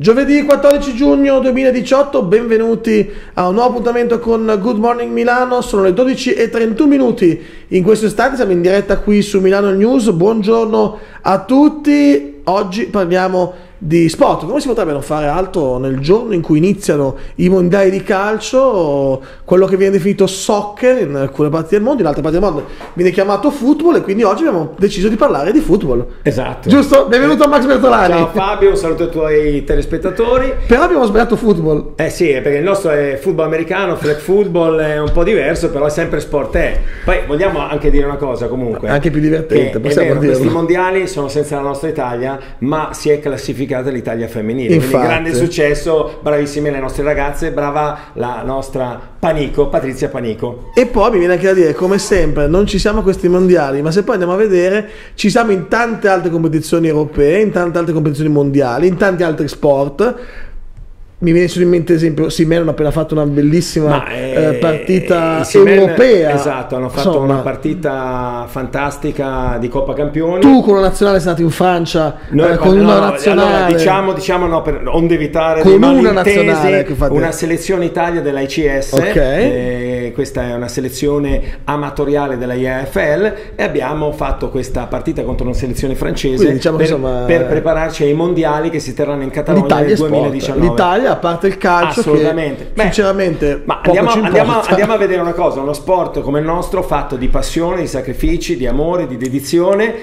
Giovedì 14 giugno 2018, benvenuti a un nuovo appuntamento con Good Morning Milano. Sono le 12:31 in questo istante, siamo in diretta qui su Milano News. Buongiorno a tutti. Oggi parliamo di sport. Come si potrebbe non fare altro nel giorno in cui iniziano i mondiali di calcio, quello che viene definito soccer in alcune parti del mondo, in altre parti del mondo viene chiamato football, e quindi oggi abbiamo deciso di parlare di football. Esatto. Giusto? Benvenuto a Max Bertolani. Ciao Fabio, un saluto ai tuoi telespettatori. Però abbiamo sbagliato football. Sì, perché il nostro è football americano, flag football è un po' diverso, però è sempre sport. Poi vogliamo anche dire una cosa comunque. Anche più divertente, possiamo dirlo. Questi mondiali sono senza la nostra Italia, ma si è classificata l'Italia femminile. Infatti. Quindi grande successo, bravissime le nostre ragazze, brava la nostra Panico, Patrizia Panico. E poi mi viene anche da dire, come sempre, non ci siamo a questi mondiali, ma se poi andiamo a vedere, ci siamo in tante altre competizioni europee, in tante altre competizioni mondiali, in tanti altri sport. Mi viene in mente, ad esempio, Osimhen ha appena fatto una bellissima partita europea. Esatto, hanno fatto una partita fantastica di Coppa Campioni. Tu con la nazionale sei andato in Francia, con una nazionale. Allora, diciamo no, per onde evitare con una nazionale che fate. Una selezione Italia dell'ICS. Okay. Questa è una selezione amatoriale della IAFL e abbiamo fatto questa partita contro una selezione francese. Quindi, diciamo, per prepararci ai mondiali che si terranno in Catalogna nel 2019. L'Italia, a parte il calcio, assolutamente, che sinceramente andiamo a vedere una cosa, uno sport come il nostro fatto di passione, di sacrifici, di amore, di dedizione,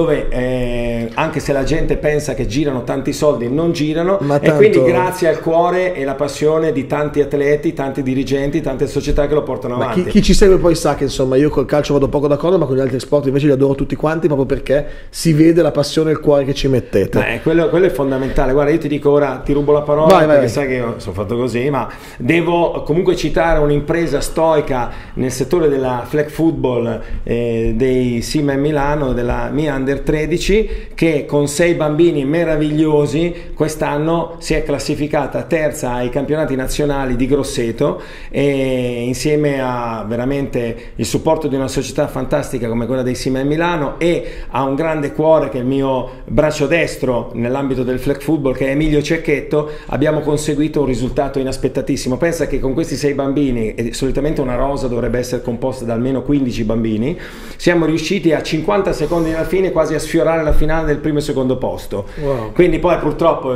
dove anche se la gente pensa che girano tanti soldi, non girano, e quindi grazie al cuore e la passione di tanti atleti, tanti dirigenti, tante società che lo portano avanti. Chi ci segue poi sa che insomma io col calcio vado poco d'accordo, ma con gli altri sport invece li adoro tutti quanti, proprio perché si vede la passione e il cuore che ci mettete. Quello è fondamentale. Guarda, io ti dico ora, ti rubo la parola, vai. Sai che io sono fatto così, ma devo comunque citare un'impresa stoica nel settore della flag football dei Seamen Milano, della mia Under 13, che con 6 bambini meravigliosi quest'anno si è classificata terza ai campionati nazionali di Grosseto, e insieme a veramente il supporto di una società fantastica come quella dei Seamen Milano e a un grande cuore che è il mio braccio destro nell'ambito del flag football, che è Emilio Cecchetto, abbiamo conseguito un risultato inaspettatissimo. Pensa che con questi 6 bambini, e solitamente una rosa dovrebbe essere composta da almeno 15 bambini, siamo riusciti a 50 secondi dalla fine quasi a sfiorare la finale del primo e secondo posto. Wow. Quindi poi purtroppo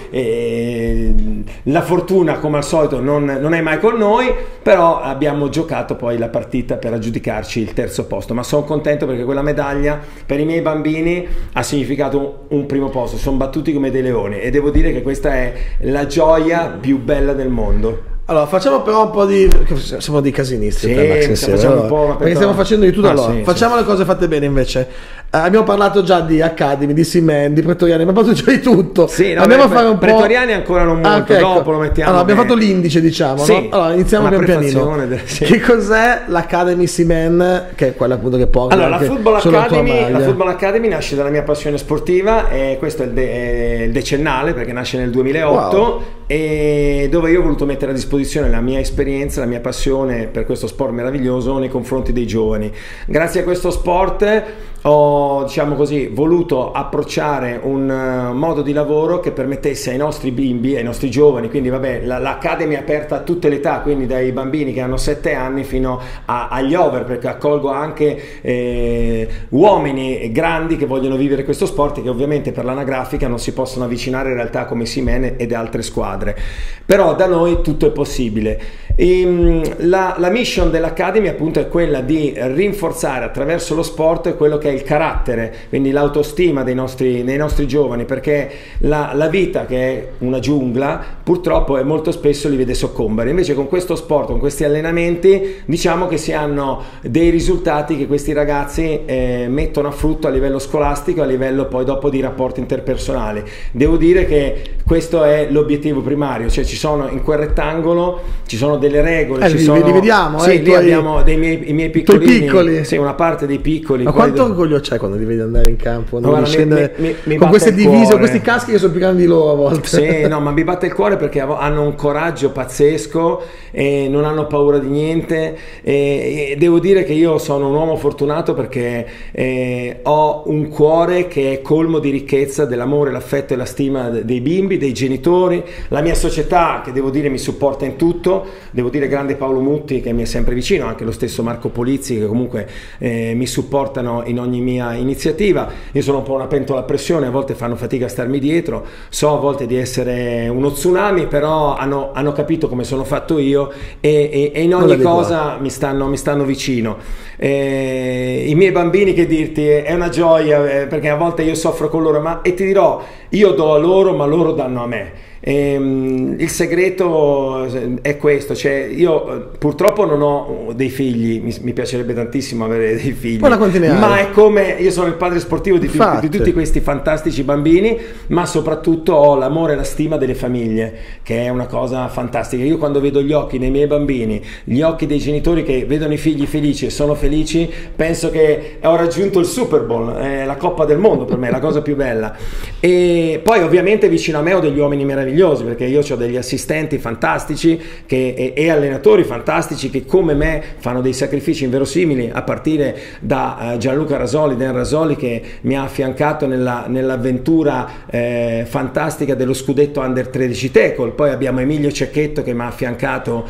la fortuna, come al solito, non è mai con noi, però abbiamo giocato poi la partita per aggiudicarci il terzo posto, ma sono contento perché quella medaglia per i miei bambini ha significato un primo posto, sono battuti come dei leoni, e devo dire che questa è la gioia più bella del mondo. Allora, facciamo però un po' di... siamo dei casinisti, sì, perché stiamo facendo di tutto. Allora, facciamo le cose fatte bene invece. Abbiamo parlato già di Academy, di Osimhen, di Pretoriani, abbiamo parlato già di tutto. Sì, andiamo a fare un po'. Pretoriani ancora non molto, dopo lo mettiamo. Allora, abbiamo fatto l'indice, diciamo, sì, no? Allora, iniziamo pian pianino. Che cos'è l'Academy Osimhen, che è quella appunto che porta. Allora, la Football Academy nasce dalla mia passione sportiva, e questo è il decennale, perché nasce nel 2008. Wow. E dove io ho voluto mettere a disposizione la mia esperienza, la mia passione per questo sport meraviglioso nei confronti dei giovani. Grazie a questo sport ho, diciamo così, voluto approcciare un modo di lavoro che permettesse ai nostri bimbi, ai nostri giovani, quindi vabbè, l'Academy è aperta a tutte le età, quindi dai bambini che hanno 7 anni fino agli over, perché accolgo anche uomini grandi che vogliono vivere questo sport, che ovviamente per l'anagrafica non si possono avvicinare in realtà come Osimhen ed altre squadre, però da noi tutto è possibile. La mission dell'Academy appunto è quella di rinforzare attraverso lo sport quello che è il carattere, quindi l'autostima dei nostri giovani, perché la vita, che è una giungla, purtroppo molto spesso li vede soccombere. Invece con questo sport, con questi allenamenti, diciamo che si hanno dei risultati che questi ragazzi mettono a frutto a livello scolastico, a livello poi dopo di rapporti interpersonali. Devo dire che questo è l'obiettivo primario, cioè ci sono in quel rettangolo, ci sono delle regole, li vediamo, sì, lì abbiamo i miei piccolini, piccoli. Sì, una parte dei piccoli. Ma quanto orgoglio c'è quando li vedi andare in campo, guarda, con queste divise, con questi caschi che sono più grandi di loro a volte? Sì, no, ma mi batte il cuore cuore perché hanno un coraggio pazzesco e non hanno paura di niente, e devo dire che io sono un uomo fortunato perché ho un cuore che è colmo di ricchezza dell'amore, l'affetto e la stima dei bimbi, dei genitori, la mia società che devo dire mi supporta in tutto, devo dire grande Paolo Mutti che mi è sempre vicino, anche lo stesso Marco Polizzi che comunque mi supportano in ogni mia iniziativa. Io sono un po' una pentola a pressione, a volte fanno fatica a starmi dietro, so a volte di essere uno tsunami, però hanno capito come sono fatto io e in ogni cosa mi stanno vicino. I miei bambini, che dirti, è una gioia perché a volte io soffro con loro, e ti dirò, io do a loro ma loro danno a me. Il segreto è questo, cioè io purtroppo non ho dei figli, mi piacerebbe tantissimo avere dei figli, ma è come io sono il padre sportivo di tutti questi fantastici bambini, ma soprattutto ho l'amore e la stima delle famiglie, che è una cosa fantastica. Io quando vedo gli occhi dei miei bambini, gli occhi dei genitori che vedono i figli felici e sono felici, penso che ho raggiunto il Super Bowl, la Coppa del Mondo per me, è la cosa più bella. E poi ovviamente vicino a me ho degli uomini meravigliosi, perché io ho degli assistenti fantastici e allenatori fantastici che come me fanno dei sacrifici inverosimili, a partire da Gianluca Rasoli, Dan Rasoli, che mi ha affiancato nell'avventura fantastica dello scudetto Under 13 Tackle. Poi abbiamo Emilio Cecchetto che mi ha affiancato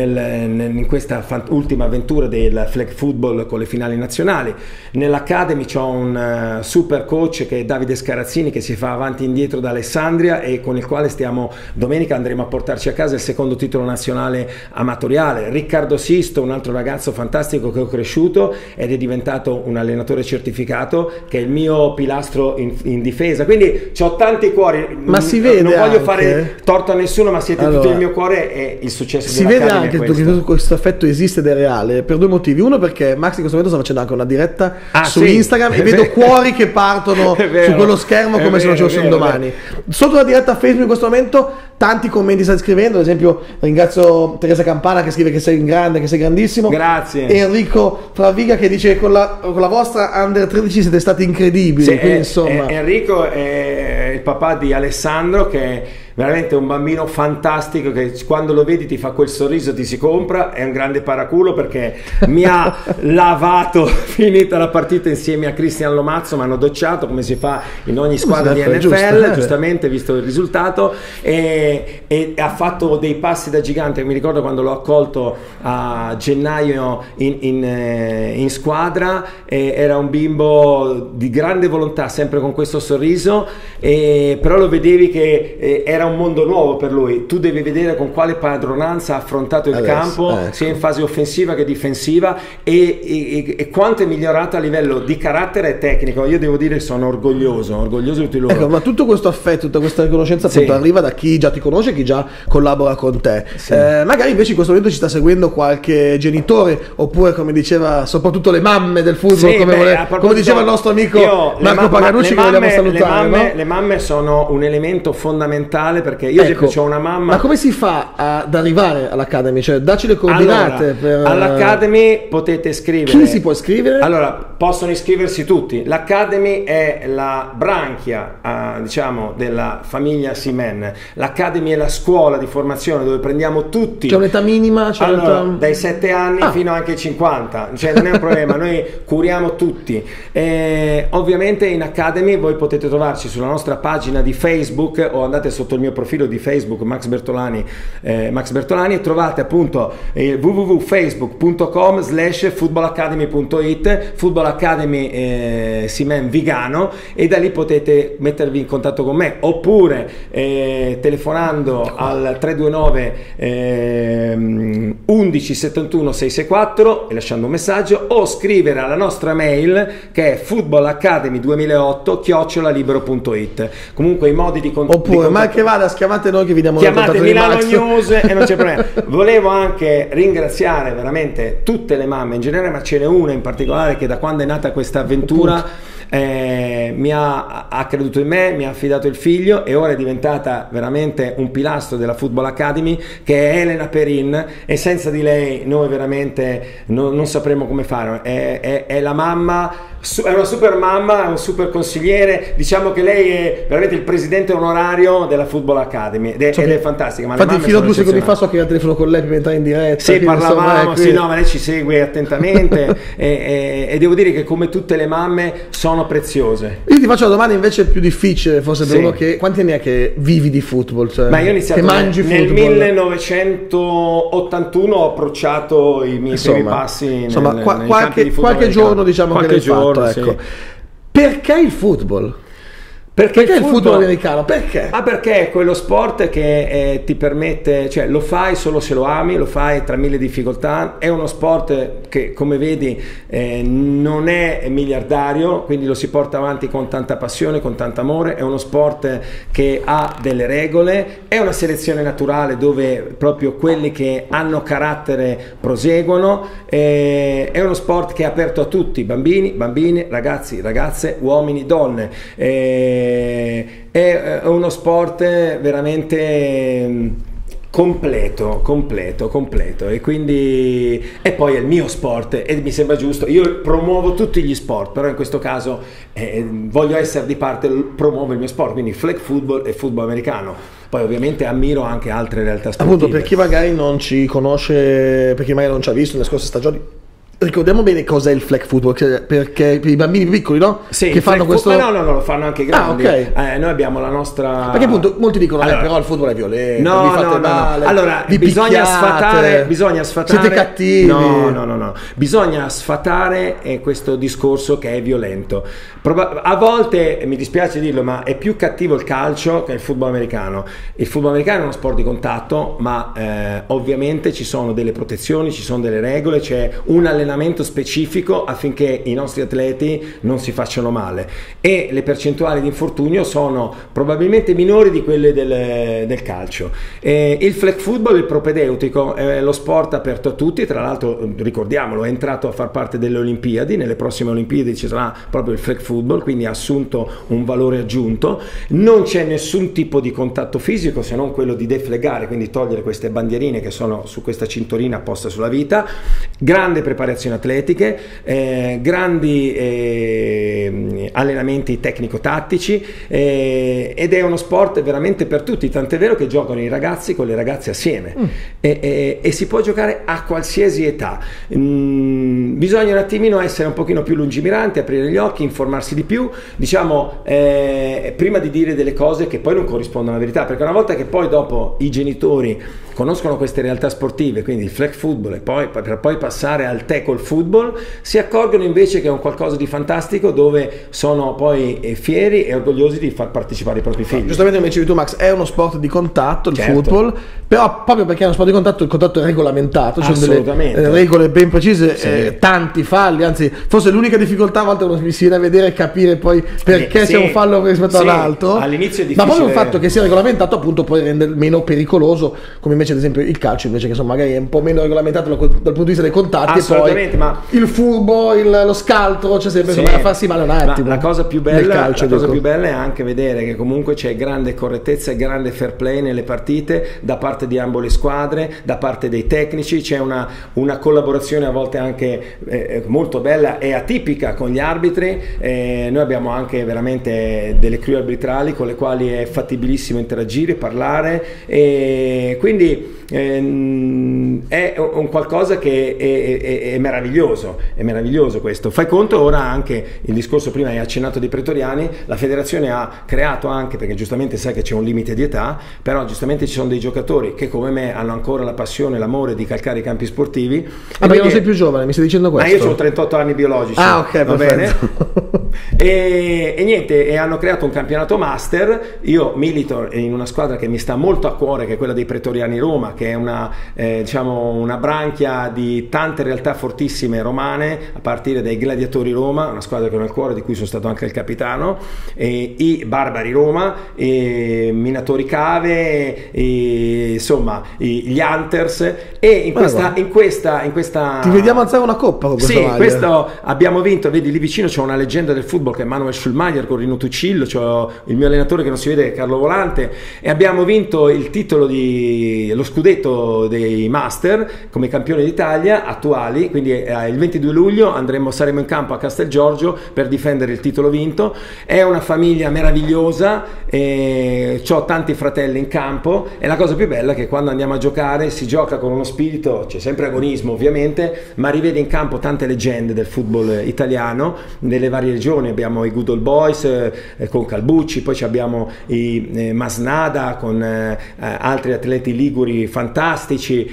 in questa ultima avventura del flag football con le finali nazionali. Nell'Academy c'ho un super coach che è Davide Scarazzini, che si fa avanti e indietro da Alessandria e con il quale domenica andremo a portarci a casa il secondo titolo nazionale amatoriale. Riccardo Sisto, un altro ragazzo fantastico che ho cresciuto ed è diventato un allenatore certificato, che è il mio pilastro in difesa. Quindi ho tanti cuori, ma si vede, non voglio fare torto a nessuno, ma siete tutti il mio cuore e il successo si vede anche che questo affetto esiste ed è reale per due motivi. Uno, perché Max in questo momento sta facendo anche una diretta su Instagram e vedo cuori che partono su quello schermo come se non ci fosse un domani. Sotto la diretta Facebook in questo momento tanti commenti state scrivendo, ad esempio ringrazio Teresa Campana che scrive che sei in grande, che sei grandissimo, grazie. Enrico Fraviga che dice che con la vostra Under 13 siete stati incredibili, sì, quindi, insomma. Enrico è il papà di Alessandro, che è veramente un bambino fantastico, che quando lo vedi ti fa quel sorriso, ti si compra, è un grande paraculo perché mi ha lavato finita la partita insieme a Cristian Lomazzo, mi hanno docciato come si fa in ogni squadra di NFL, giustamente visto il risultato, e ha fatto dei passi da gigante. Mi ricordo quando l'ho accolto a gennaio in squadra, era un bimbo di grande volontà, sempre con questo sorriso, però lo vedevi che era un mondo nuovo per lui. Tu devi vedere con quale padronanza ha affrontato il campo, sia in fase offensiva che difensiva, e quanto è migliorato a livello di carattere e tecnico. Io devo dire che sono orgoglioso di tutti loro. Ecco, ma tutto questo affetto, tutta questa riconoscenza appunto arriva da chi già ti conosce, chi già collabora con te. Magari invece in questo momento ci sta seguendo qualche genitore, oppure come diceva soprattutto le mamme del football, come diceva il nostro amico Marco Paganucci, che vogliamo salutare. Le mamme sono un elemento fondamentale, perché io ad esempio ho una mamma. Ma come si fa ad arrivare all'Academy? Cioè, dacci le coordinate. Allora, all'Academy potete iscrivere. Chi si può iscrivere? Allora, possono iscriversi tutti. L'Academy è la branchia, diciamo, della famiglia Simen. L'Academy è la scuola di formazione dove prendiamo tutti. C'è un'età minima? Dai 7 anni fino anche ai 50. Cioè, non è un problema, noi curiamo tutti. Ovviamente in Academy voi potete trovarci sulla nostra pagina di Facebook, o andate sotto il mio profilo di Facebook Max Bertolani, e trovate appunto www.facebook.com/footballacademy.it, Football Academy Simen Vigano, e da lì potete mettervi in contatto con me, oppure telefonando al 329 11 71 664 e lasciando un messaggio, o scrivere alla nostra mail che è footballacademy2008@libero.it. Comunque i modi di oppure ma che vada, chiamate noi che vi diamo chiamate Milano News e non c'è problema. Volevo anche ringraziare veramente tutte le mamme in generale, ma ce n'è una in particolare che da quando è nata questa avventura ha creduto in me, mi ha affidato il figlio e ora è diventata veramente un pilastro della Football Academy, che è Elena Perin, e senza di lei noi veramente non sapremo come fare. È la mamma è una super mamma, è un super consigliere, diciamo che lei è veramente il presidente onorario della Football Academy ed è fantastica. Ma infatti fino a 2 secondi fa so che era al telefono con lei per entrare in diretta. Sì, parlavamo, sì, no, ma lei ci segue attentamente e devo dire che come tutte le mamme sono preziose. Io ti faccio la domanda invece più difficile, forse per uno che... Quanti anni è che vivi di football? Cioè, ma io ho iniziato nel 1981, ho approcciato i miei primi passi qualche giorno, diciamo, che l'hai fatto, ecco. Sì. Perché il football? Perché il football americano? Perché? Perché è quello sport che ti permette, cioè lo fai solo se lo ami, lo fai tra mille difficoltà, è uno sport che come vedi non è miliardario, quindi lo si porta avanti con tanta passione, con tanto amore, è uno sport che ha delle regole, è una selezione naturale dove proprio quelli che hanno carattere proseguono, è uno sport che è aperto a tutti, bambini, bambine, ragazzi, ragazze, uomini, donne. È uno sport veramente completo e quindi poi è il mio sport e mi sembra giusto. Io promuovo tutti gli sport, però in questo caso voglio essere di parte, promuovo il mio sport, quindi flag football e football americano. Poi ovviamente ammiro anche altre realtà sportive. Appunto, per chi magari non ci conosce, per chi magari non ci ha visto nelle scorse stagioni, ricordiamo bene cos'è il flag football, perché per i bambini piccoli, no? Sì, che fanno questo... no, lo fanno anche i grandi. Okay. Noi abbiamo la nostra... Perché appunto molti dicono, però il football è violento, vi fate male, allora bisogna sfatare... Siete cattivi. No. Bisogna sfatare questo discorso che è violento. A volte, mi dispiace dirlo, ma è più cattivo il calcio che il football americano. Il football americano è uno sport di contatto, ma ovviamente ci sono delle protezioni, ci sono delle regole, c'è un allenamento specifico affinché i nostri atleti non si facciano male e le percentuali di infortunio sono probabilmente minori di quelle del calcio. Il flag football, il propedeutico, è lo sport aperto a tutti, tra l'altro ricordiamolo, è entrato a far parte delle Olimpiadi, nelle prossime Olimpiadi ci sarà proprio il flag football, quindi ha assunto un valore aggiunto, non c'è nessun tipo di contatto fisico se non quello di deflegare, quindi togliere queste bandierine che sono su questa cinturina apposta sulla vita, grande preparazione atletiche, grandi allenamenti tecnico-tattici ed è uno sport veramente per tutti, tant'è vero che giocano i ragazzi con le ragazze assieme e si può giocare a qualsiasi età. Bisogna un attimino essere un pochino più lungimiranti, aprire gli occhi, informarsi di più, diciamo, prima di dire delle cose che poi non corrispondono alla verità, perché una volta che poi dopo i genitori conoscono queste realtà sportive, quindi il flag football e poi per poi passare al tackle football, si accorgono invece che è un qualcosa di fantastico dove sono poi fieri e orgogliosi di far partecipare i propri figli. Giustamente come dicevi tu, Max, è uno sport di contatto, il football, però proprio perché è uno sport di contatto, il contatto è regolamentato, ci sono delle regole ben precise, tanti falli, anzi forse l'unica difficoltà a volte quando mi si viene a vedere è capire poi perché c'è un fallo rispetto all'altro, all'inizio è difficile, ma proprio il fatto che sia regolamentato appunto poi rende meno pericoloso, come invece ad esempio il calcio invece che insomma magari è un po' meno regolamentato dal punto di vista dei contatti, e poi ma il furbo, lo scaltro, c'è sempre insomma da farsi male un attimo. La cosa più bella è anche vedere che comunque c'è grande correttezza e grande fair play nelle partite da parte di ambo le squadre, da parte dei tecnici, c'è una collaborazione a volte anche molto bella e atipica con gli arbitri. Noi abbiamo anche veramente delle crew arbitrali con le quali è fattibilissimo interagire, parlare, e quindi è un qualcosa che è meraviglioso questo. Fai conto ora anche il discorso, prima hai accennato dei pretoriani, la federazione ha creato anche, perché giustamente sai che c'è un limite di età, però giustamente ci sono dei giocatori che come me hanno ancora la passione e l'amore di calcare i campi sportivi. Ma io non sei più giovane, mi stai dicendo questo? Io ho 38 anni biologici. Ok, va bene? e niente, e hanno creato un campionato master. Io milito in una squadra che mi sta molto a cuore, che è quella dei Pretoriani Roma, che è una branchia di tante realtà fortissime romane, a partire dai Gladiatori Roma, una squadra che ho nel cuore, di cui sono stato anche il capitano, i Barbari Roma, Minatori Cave, insomma gli Hunters, e in questa ti vediamo alzare una coppa con questa maglia. Questo abbiamo vinto, vedi lì vicino c'è una leggenda del football che è Manuel Schulmeier con Rino Tuccillo, c'ho il mio allenatore che non si vede, Carlo Volante, e abbiamo vinto il titolo lo scudetto dei Master come campione d'Italia attuali, quindi quindi il 22 luglio saremo in campo a Castelgiorgio per difendere il titolo vinto. È una famiglia meravigliosa, ho tanti fratelli in campo, e la cosa più bella è che quando andiamo a giocare si gioca con uno spirito, c'è sempre agonismo ovviamente, ma rivede in campo tante leggende del football italiano nelle varie regioni. Abbiamo i Good Old Boys con Calbucci, poi abbiamo i Masnada con altri atleti liguri fantastici,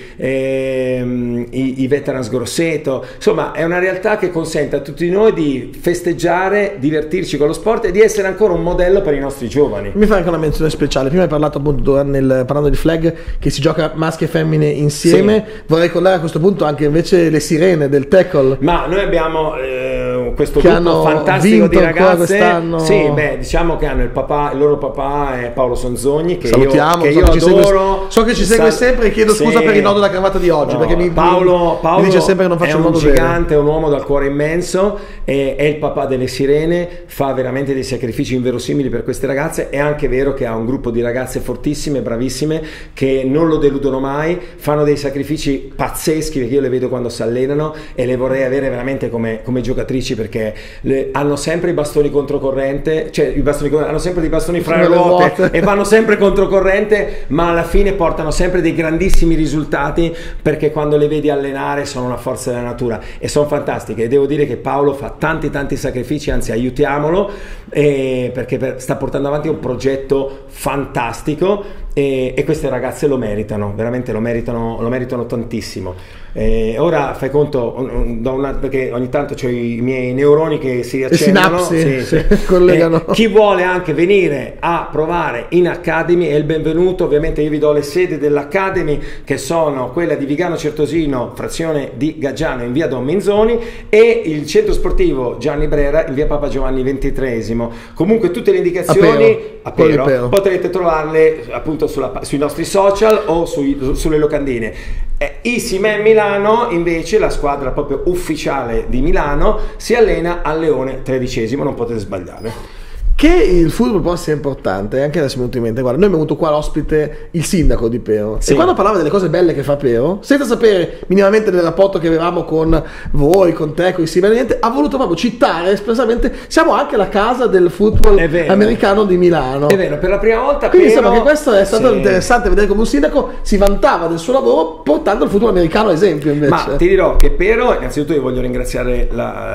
i Veterans Grosseto. Insomma, è una realtà che consente a tutti noi di festeggiare, divertirci con lo sport e di essere ancora un modello per i nostri giovani. Mi fai anche una menzione speciale. Prima hai parlato appunto parlando di flag, che si gioca maschi e femmine insieme. Sì. Vorrei ricordare a questo punto anche invece le sirene del tackle. Ma noi abbiamo questo gruppo fantastico di ragazze. Sì, diciamo che hanno il loro papà è Paolo Sonzogni, che salutiamo, io adoro. So che ci segue sempre, e chiedo scusa per il nodo della cravatta di oggi, perché Paolo mi dice sempre che non faccio il modo bene. È un gigante, è un uomo dal cuore immenso, è il papà delle sirene, fa veramente dei sacrifici inverosimili per queste ragazze. È anche vero che ha un gruppo di ragazze fortissime, bravissime, che non lo deludono mai, fanno dei sacrifici pazzeschi, perché io le vedo quando si allenano e le vorrei avere veramente come giocatrici, perché hanno sempre i bastoni controcorrente, hanno sempre dei bastoni fra le ruote e vanno sempre controcorrente, ma alla fine portano sempre dei grandissimi risultati, perché quando le vedi allenare sono una forza della natura e sono fantastiche. E devo dire che Paolo fa tanti sacrifici, anzi aiutiamolo, perché sta portando avanti un progetto fantastico, e queste ragazze lo meritano, veramente lo meritano tantissimo. Ora fai conto, perché ogni tanto c'ho i miei neuroni che si riaccendono, si collegano. Chi vuole anche venire a provare in Academy è il benvenuto. Ovviamente io vi do le sedi dell'Academy, che sono quella di Vigano Certosino, frazione di Gaggiano, in via Don Minzoni, e il centro sportivo Gianni Brera in via Papa Giovanni XXIII. Comunque tutte le indicazioni a Pero potrete trovarle appunto sui nostri social o sulle locandine. Isime Milano invece, la squadra proprio ufficiale di Milano, si allena al Leone XIII, non potete sbagliare. Che il football poi sia importante, anche adesso mi è venuto in mente, guarda, noi abbiamo avuto qua l'ospite il sindaco di Pero, e quando parlava delle cose belle che fa Pero, senza sapere minimamente del rapporto che avevamo con voi, con te, con i simili, niente, ha voluto proprio citare espressamente: siamo anche la casa del football americano di Milano. È vero, per la prima volta. Quindi insomma che questo è stato interessante vedere come un sindaco si vantava del suo lavoro portando il football americano ad esempio invece. Ma ti dirò che Pero, innanzitutto io voglio ringraziare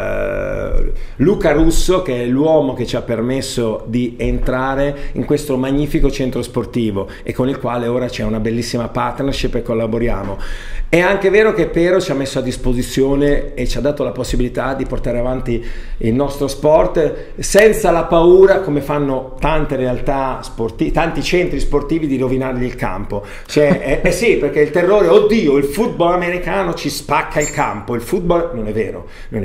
Luca Russo, che è l'uomo che ci ha permesso di entrare in questo magnifico centro sportivo e con il quale ora c'è una bellissima partnership e collaboriamo. È anche vero che Pero ci ha messo a disposizione e ci ha dato la possibilità di portare avanti il nostro sport senza la paura, come fanno tante realtà sportive, tanti centri sportivi, di rovinargli il campo. Cioè, sì, perché il terrore, oddio, il football americano ci spacca il campo. Il football non è vero.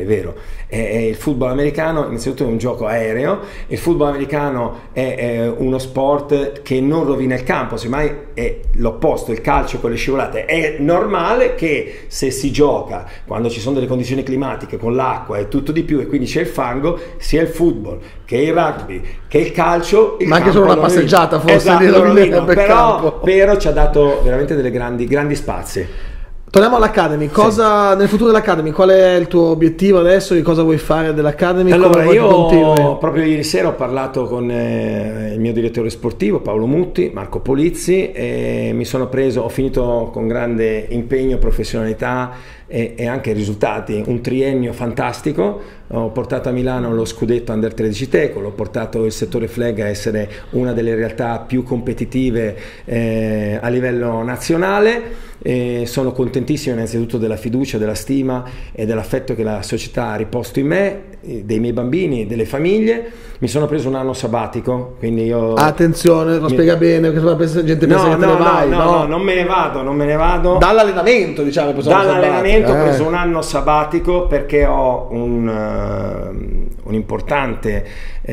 Il football americano innanzitutto è un gioco aereo, il football americano è uno sport che non rovina il campo, semmai è l'opposto, il calcio con le scivolate. È normale che se si gioca quando ci sono delle condizioni climatiche, con l'acqua e tutto di più, e quindi c'è il fango, sia il football che il rugby che il calcio, ma anche solo una passeggiata forse però ci ha dato veramente delle grandi spazi. Torniamo all'Academy, nel futuro dell'Academy, qual è il tuo obiettivo adesso, di cosa vuoi fare dell'Academy? Allora, io proprio ieri sera ho parlato con il mio direttore sportivo Paolo Mutti, Marco Polizzi, e ho finito con grande impegno, professionalità e anche risultati, un triennio fantastico. Ho portato a Milano lo scudetto Under 13 Tackle, ho portato il settore flag a essere una delle realtà più competitive a livello nazionale. Sono contentissimo innanzitutto della fiducia, della stima e dell'affetto che la società ha riposto in me, dei miei bambini, delle famiglie. Mi sono preso un anno sabbatico, quindi io... Attenzione, lo spiega bene, perché la gente pensa che te ne vai. No, non me ne vado. Dall'allenamento, diciamo. Dall'allenamento ho preso un anno sabbatico perché ho un importante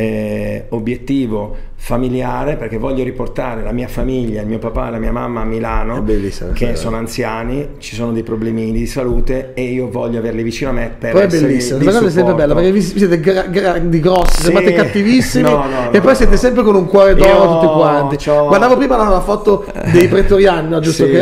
obiettivo familiare, perché voglio riportare la mia famiglia, il mio papà e la mia mamma a Milano, che sono anziani, ci sono dei problemi di salute e io voglio averli vicino a me per poi essere di supporto. Questa cosa è sempre bella, perché vi siete grandi, grossi, sembrate cattivissimi, e poi siete sempre con un cuore d'oro tutti quanti. Guardavo prima la foto dei pretoriani, no, giusto che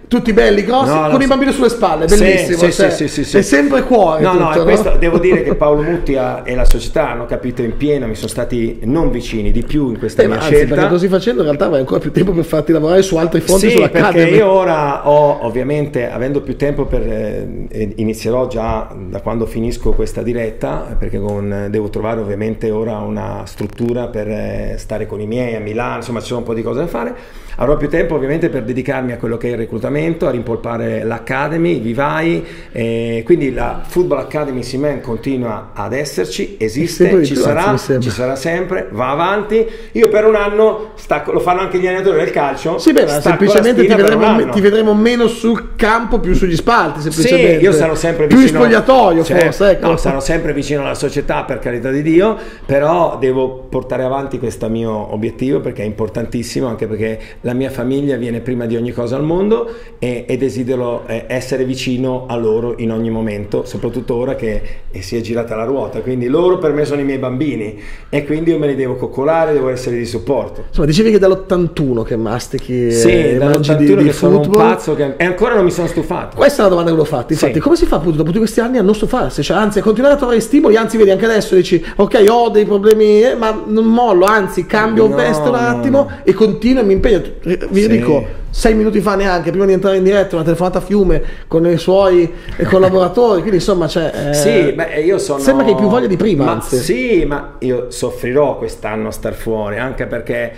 tutti belli, grossi, con i bambini sulle spalle, bellissimo. Sì. È sempre cuore. No, questo, devo dire che Paolo Mutti e la società hanno capito in pieno, mi sono stati non vicini di più in questa mia scelta. Perché così facendo in realtà avrai ancora più tempo per farti lavorare su altri fronti sull'Academy. Perché io ora ho, ovviamente, avendo più tempo inizierò già da quando finisco questa diretta, perché devo trovare ovviamente ora una struttura per stare con i miei a Milano, insomma ci sono un po' di cose da fare. Avrò più tempo ovviamente per dedicarmi a quello che è il reclutamento, a rimpolpare l'Academy, i vivai, quindi la Football Academy Seaman continua ad esserci, esiste, ci sarà sempre, va avanti. Io per un anno lo fanno anche gli allenatori del calcio. Sì, beh, semplicemente ti vedremo meno sul campo, più sugli spalti, semplicemente. Sì, io sarò sempre vicino. Più spogliatoio, forse, ecco. No, sarò sempre vicino alla società, per carità di Dio, però devo portare avanti questo mio obiettivo perché è importantissimo, anche perché la mia famiglia viene prima di ogni cosa al mondo e desidero essere vicino a loro in ogni momento, soprattutto ora che si è girata la ruota, quindi loro per me sono i miei bambini e quindi io me li devo coccolare, devo essere di supporto. Insomma, dicevi che dall'81 che mastichi dall'81 che sono un pazzo e ancora non mi sono stufato. Questa è una domanda che l'ho fatta, infatti, come si fa appunto dopo tutti questi anni a non stufarsi, cioè, anzi a continuare a trovare stimoli, anzi vedi anche adesso dici ok ho dei problemi ma non mollo, anzi cambio veste un attimo e continuo e mi impegno. Vi dico 6 minuti fa neanche, prima di entrare in diretta, una telefonata a fiume con i suoi collaboratori, quindi insomma io sono... sembra che hai più voglia di prima, anzi. Sì, ma io soffrirò quest'anno a star fuori, anche perché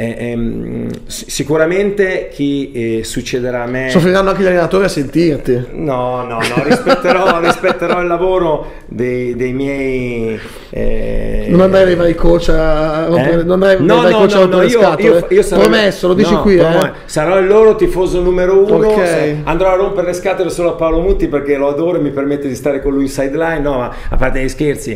sicuramente chi succederà a me... Soffriranno anche gli allenatori a sentirti. No, rispetterò il lavoro dei miei... non andrai ai vari coach a rompere, non andrai ai vari coach a rompere le scatole. Io sarò, promesso, lo dici qui, sarò il loro tifoso numero uno, andrò a rompere le scatole solo a Paolo Mutti perché lo adoro e mi permette di stare con lui in sideline, no, ma a parte gli scherzi,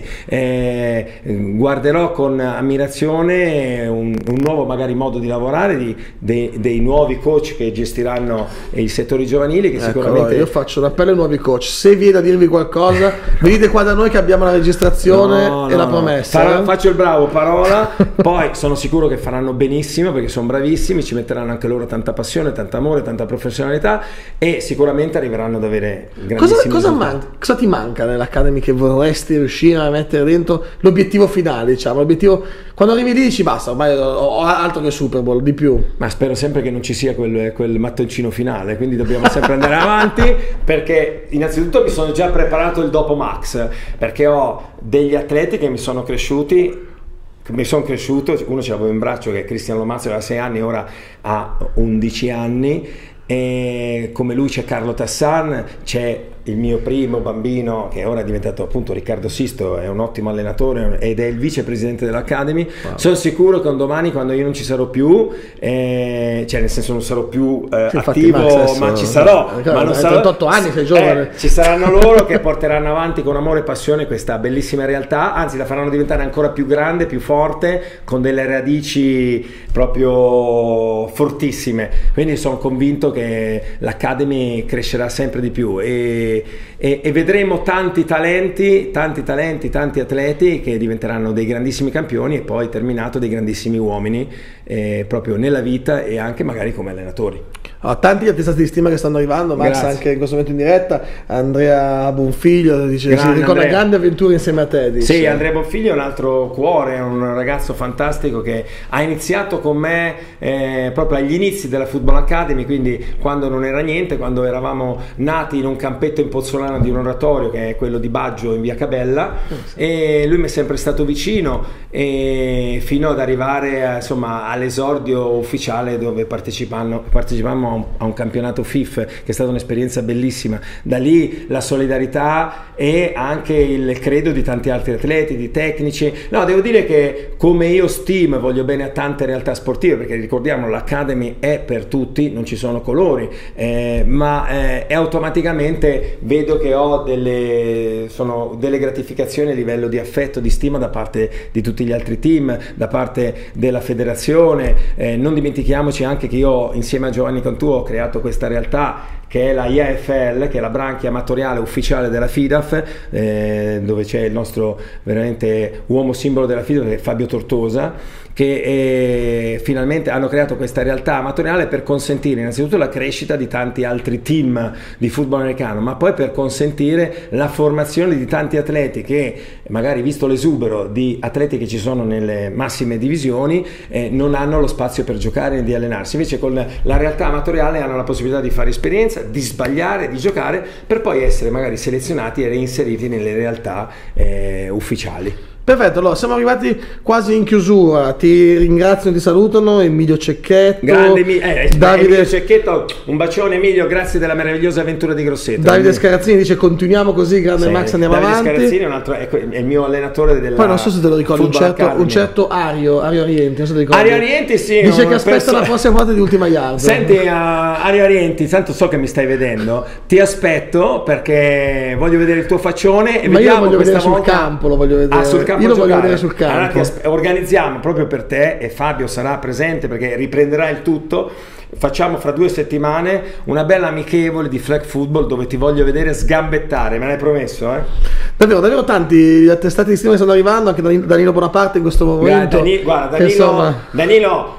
guarderò con ammirazione un nuovo magari modo di lavorare dei nuovi coach che gestiranno i settori giovanili, che sicuramente... Io faccio un appello ai nuovi coach, se viene a dirvi qualcosa venite qua da noi che abbiamo la registrazione e la promessa. Faccio il bravo parola, poi sono sicuro che faranno benissimo perché sono bravissimi, ci metteranno anche loro tanta passione, tanto amore, tanta professionalità e sicuramente arriveranno ad avere grandissimi cosa ti manca nell'Academy che vorresti riuscire a mettere dentro l'obiettivo finale, diciamo, l'obiettivo quando arrivi lì dici basta, ormai ho altro che Super Bowl, di più. Ma spero sempre che non ci sia quel mattoncino finale, quindi dobbiamo sempre andare avanti perché innanzitutto mi sono già preparato il dopo Max, perché ho degli atleti che mi sono cresciuto, uno ce l'avevo in braccio che è Cristian Lomazzo, aveva 6 anni, ora ha 11 anni, e come lui c'è Carlo Tassan, c'è il mio primo bambino che ora è diventato appunto Riccardo Sisto, è un ottimo allenatore ed è il vicepresidente dell'Academy. Sono sicuro che un domani, quando io non ci sarò più, cioè nel senso non sarò più attivo, Max, ma ci sarò, ma non sarò, 38 anni, sei giovane, ci saranno loro che porteranno avanti con amore e passione questa bellissima realtà, anzi la faranno diventare ancora più grande, più forte, con delle radici proprio fortissime, quindi sono convinto che l'Academy crescerà sempre di più e vedremo tanti talenti, tanti atleti che diventeranno dei grandissimi campioni e poi terminato dei grandissimi uomini proprio nella vita e anche magari come allenatori. Tanti gli attestati di stima che stanno arrivando, Max. Grazie. Anche in questo momento in diretta Andrea Bonfiglio dice si ricorda grandi avventure insieme a te, dice. Sì, Andrea Bonfiglio è un altro cuore, è un ragazzo fantastico che ha iniziato con me proprio agli inizi della Football Academy, quindi quando non era niente, quando eravamo nati in un campetto in Pozzolana di un oratorio che è quello di Baggio in via Cabella, e lui mi è sempre stato vicino fino ad arrivare insomma all'esordio ufficiale dove partecipammo a un campionato FIF che è stata un'esperienza bellissima. Da lì la solidarietà e anche il credo di tanti altri atleti, di tecnici. No, devo dire che come io stimo, voglio bene a tante realtà sportive, perché ricordiamo l'Academy è per tutti, non ci sono colori, ma automaticamente vedo che ho delle gratificazioni a livello di affetto, di stima da parte di tutti gli altri team, da parte della federazione, Lione, non dimentichiamoci anche che io insieme a Giovanni Cantù ho creato questa realtà che è la IAFL, che è la branchia amatoriale ufficiale della FIDAF, dove c'è il nostro veramente uomo simbolo della FIDAF, che è Fabio Tortosa, che finalmente hanno creato questa realtà amatoriale per consentire innanzitutto la crescita di tanti altri team di football americano, ma poi per consentire la formazione di tanti atleti che magari, visto l'esubero di atleti che ci sono nelle massime divisioni, non hanno lo spazio per giocare e di allenarsi. Invece con la realtà amatoriale hanno la possibilità di fare esperienza, di sbagliare, di giocare, per poi essere magari selezionati e reinseriti nelle realtà ufficiali. Perfetto, allora siamo arrivati quasi in chiusura, ti ringraziano, ti salutano Emilio Cecchetto, grande Davide Emilio Cecchetto, un bacione Emilio, grazie della meravigliosa avventura di Grosseto. Davide Scarazzini dice continuiamo così, grande sì, Max, andiamo Davide avanti. Scarazzini è un altro, è il mio allenatore della poi non so se te lo ricordi, un certo Ario Arienti, non so se ti ricordi. Ario Arienti sì, dice che aspetta la prossima volta di Ultima Yard. Senti Ario Arienti, tanto so che mi stai vedendo, ti aspetto perché voglio vedere il tuo faccione e ma vediamo io lo voglio vedere volta... sul campo, lo voglio vedere. Sul campo io lo voglio vedere sul campo. Allora, organizziamo proprio per te, e Fabio sarà presente perché riprenderà il tutto. Facciamo fra 2 settimane una bella amichevole di flag football dove ti voglio vedere sgambettare, me l'hai promesso, eh? Davvero tanti attestati di stima stanno arrivando, anche Danilo Bonaparte in questo momento. Guarda, Danilo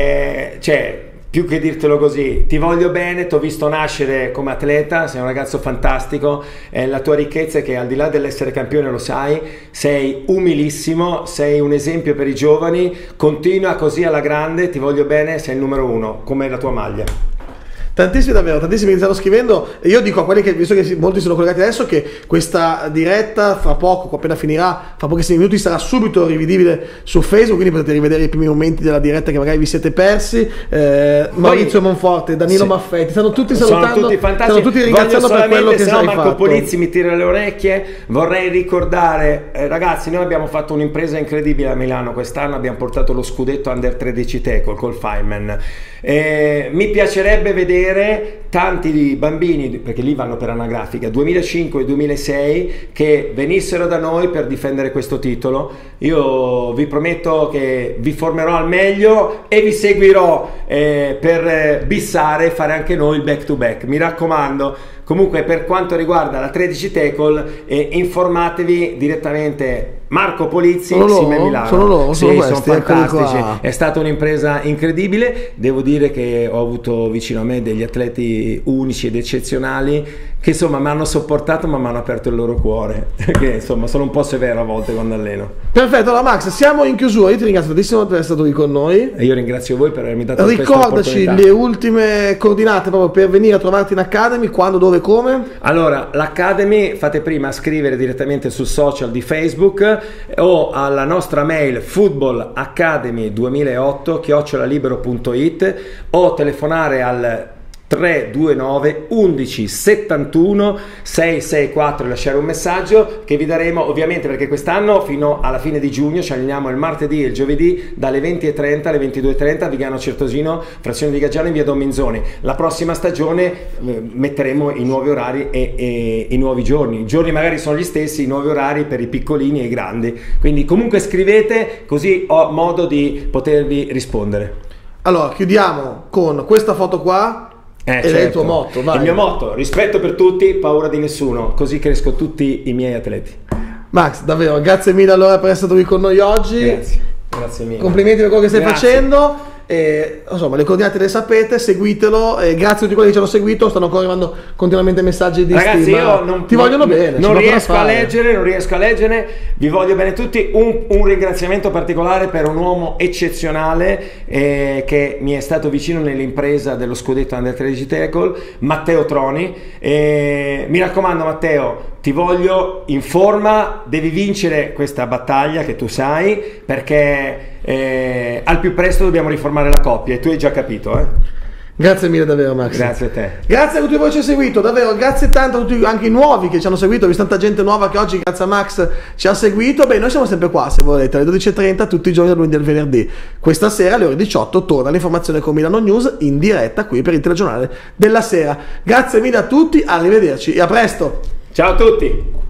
cioè, più che dirtelo così, ti voglio bene, ti ho visto nascere come atleta, sei un ragazzo fantastico, la tua ricchezza è che al di là dell'essere campione, lo sai, sei umilissimo, sei un esempio per i giovani, continua così alla grande, ti voglio bene, sei il numero 1, come la tua maglia. Tantissimi davvero, tantissimi mi stanno scrivendo, e io dico a quelli che, visto che molti sono collegati adesso, che questa diretta fra poco, appena finirà, fra pochissimi minuti, sarà subito rivedibile su Facebook, quindi potete rivedere i primi momenti della diretta che magari vi siete persi. Maurizio Monforte, Danilo Maffetti, stanno tutti salutando, sono tutti fantastici, stanno tutti ringraziando per quello che hai Marco fatto. Polizzi mi tira le orecchie. Vorrei ricordare, ragazzi, noi abbiamo fatto un'impresa incredibile a Milano quest'anno, abbiamo portato lo scudetto Under 13 Tackle col Feynman. Mi piacerebbe vedere tanti bambini, perché lì vanno per anagrafica, 2005 e 2006, che venissero da noi per difendere questo titolo. Io vi prometto che vi formerò al meglio e vi seguirò per bissare e fare anche noi il back to back, mi raccomando. Comunque, per quanto riguarda la 13 tackle, informatevi direttamente. Marco Polizzi, Sime Milano. Sono fantastici. È stata un'impresa incredibile. Devo dire che ho avuto vicino a me degli atleti unici ed eccezionali che insomma mi hanno sopportato, ma mi hanno aperto il loro cuore. Che insomma sono un po' severo a volte quando alleno. Perfetto, allora Max, siamo in chiusura. Io ti ringrazio tantissimo per essere stato qui con noi. E io ringrazio voi per avermi dato questa opportunità. Ricordaci le ultime coordinate proprio per venire a trovarti in Academy, quando, dove, come? Allora, l'Academy fate prima a scrivere direttamente sul social di Facebook o alla nostra mail footballacademy2008@libero.it o telefonare al 329 11 71 664 e lasciare un messaggio che vi daremo, ovviamente, perché quest'anno fino alla fine di giugno ci alleniamo il martedì e il giovedì dalle 20:30 alle 22:30 a Vigano Certosino, frazione di Gaggiano in via Don Minzoni. La prossima stagione metteremo i nuovi orari e i nuovi giorni. I giorni magari sono gli stessi, i nuovi orari per i piccolini e i grandi. Quindi comunque scrivete, così ho modo di potervi rispondere. Allora, chiudiamo con questa foto qua. Ed è il tuo motto, vai. Il mio motto: rispetto per tutti, paura di nessuno, così cresco tutti i miei atleti. Max, davvero, grazie mille allora per essere stato qui con noi oggi. Grazie mille. Complimenti per quello che stai facendo. Insomma, le coordinate le sapete, seguitelo. Grazie a tutti quelli che ci hanno seguito, stanno ancora arrivando continuamente messaggi di ragazzi, stima. io ti vogliono bene. Non riesco a leggere, vi voglio bene tutti. Un ringraziamento particolare per un uomo eccezionale che mi è stato vicino nell'impresa dello scudetto Under 13 Tackle, Matteo Troni. Mi raccomando, Matteo, ti voglio in forma, devi vincere questa battaglia che tu sai, perché al più presto dobbiamo riformare la coppia e tu hai già capito, Grazie mille davvero, Max. Grazie a te. Grazie a tutti voi che ci avete seguito, davvero, grazie tanto a tutti anche i nuovi che ci hanno seguito. Ho visto tanta gente nuova che oggi grazie a Max ci ha seguito. Beh, noi siamo sempre qua, se volete, alle 12:30 tutti i giorni, dal lunedì al venerdì. Questa sera alle ore 18 torna l'informazione con Milano News in diretta qui per il telegiornale della sera. Grazie mille a tutti, arrivederci e a presto. Ciao a tutti.